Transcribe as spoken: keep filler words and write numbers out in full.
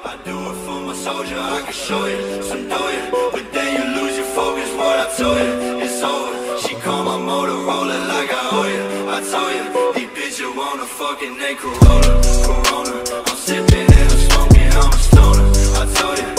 I do it for my soldier, I can show you some do it, but then you lose your focus. What I told you, it's over. She call my Motorola like I owe you. I told you, these bitches wanna fucking name Corolla, Corona. I'm sipping and I'm smoking, I'm a stoner. I told you.